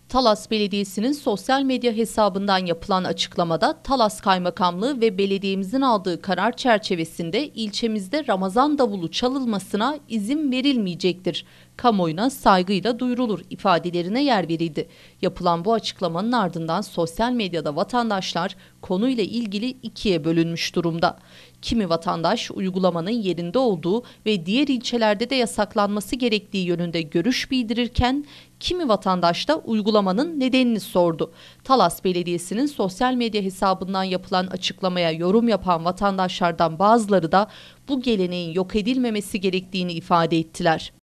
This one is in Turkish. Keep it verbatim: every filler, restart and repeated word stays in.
Talas Belediyesi'nin sosyal medya hesabından yapılan açıklamada Talas Kaymakamlığı ve belediyemizin aldığı karar çerçevesinde ilçemizde Ramazan davulu çalınmasına izin verilmeyecektir. Kamuoyuna saygıyla duyurulur ifadelerine yer verildi. Yapılan bu açıklamanın ardından sosyal medyada vatandaşlar konuyla ilgili ikiye bölünmüş durumda. Kimi vatandaş uygulamanın yerinde olduğu ve diğer ilçelerde de yasaklanması gerektiği yönünde görüş bildirirken, kimi vatandaş da uygulamanın nedenini sordu. Talas Belediyesi'nin sosyal medya hesabından yapılan açıklamaya yorum yapan vatandaşlardan bazıları da bu geleneğin yok edilmemesi gerektiğini ifade ettiler.